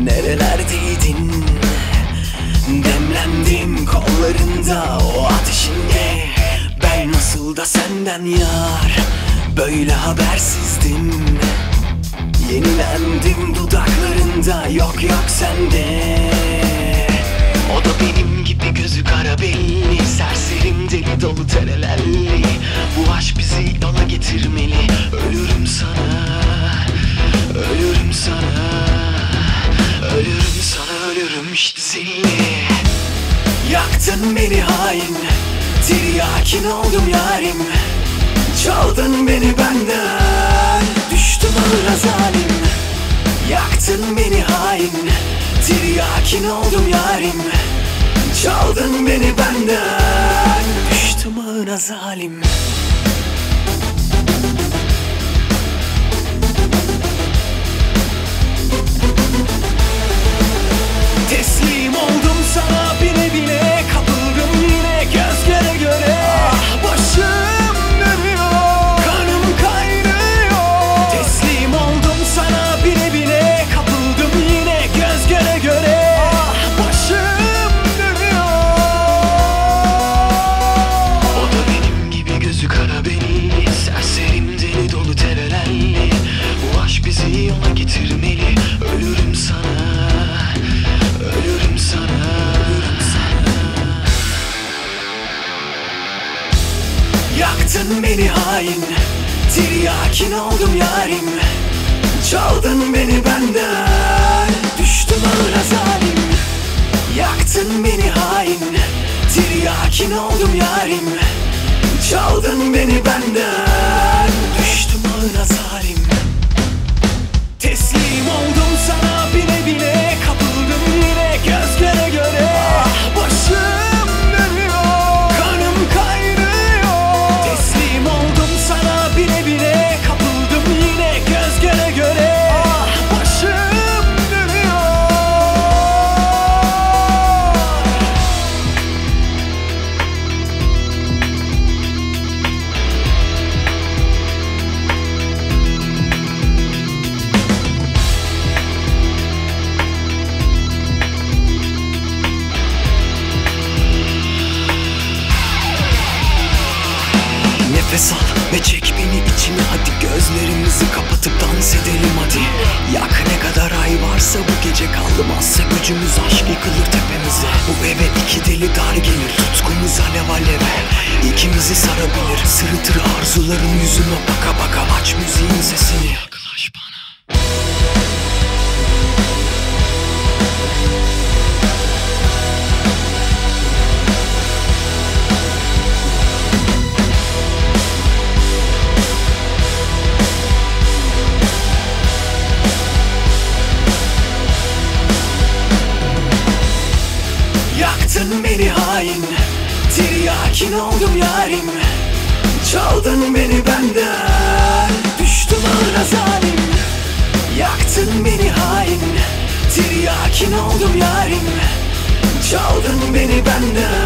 Nerelerdeydin? Demlendim kollarında, o ateşinde. Ben nasıl da senden yar, böyle habersizdim. Yenilendim dudaklarında, yok yok sende. O da benim gibi gözü kara belli, serserim deli dolu terelelli. Bu aşk bizi yola getirmeli. Ölürüm sana, ölürüm sana, ölürüm sana, ölürüm işte zilli. Yaktın beni hain, tiryakin oldum yarim. Çaldın beni benden, düştüm ağıra zalim. Yaktın beni hain, tiryakin oldum yarim. Çaldın beni benden, düştüm ağına zalim. Teslim oldum sana, bile bile kapıldım yine göz göre göre. Ah başım dönüyor, kanım kaynıyor. Teslim oldum sana, bile bile kapıldım yine göz göre göre. Ah başım dönüyor. O da benim gibi gözü kara belli, serserim deli dolu terelelli. Bu aşk bizi yola getirmeli. Ölürüm sana, ölürüm sana, ölürüm sana. Yaktın beni hain, tiryakin oldum yarim. Çaldın beni benden, düştüm ağıra zalim. Yaktın beni hain, tiryakin oldum yarim. Çaldın beni benden, düştüm ağıra zalim. Teslim oldum sana, bile bile kapıldım yine göz göre göre. Ah başım dönüyor, kanım kaynıyor. Teslim oldum sana, bile bile kapıldım yine göz göre göre. Ah başım dönüyor. Nefes al ve çek beni içine, hadi gözlerimizi kapatıp dans edelim hadi. Yak ne kadar ay varsa bu gece, kalmazsa gücümüz, aşk yıkılır tepemize. Bu eve iki deli dar gelir, tutkumuz alev aleve, İkimizi sarabilir. Sırıtır arzularım yüzüme baka baka, aç müziğin sesini. Yaklaş bana. Yaktın beni hain, tiryakin oldum yarim. Çaldın beni benden, düştüm ağıra zalim. Yaktın beni hain, tiryakin oldum yarim. Çaldın beni benden.